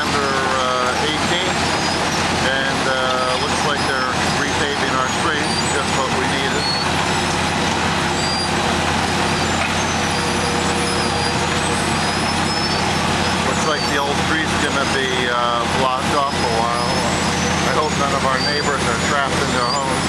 December 18th, and looks like they're repaving our street, just what we needed. Looks like the old street's going to be blocked off for a while. I hope none of our neighbors are trapped in their homes.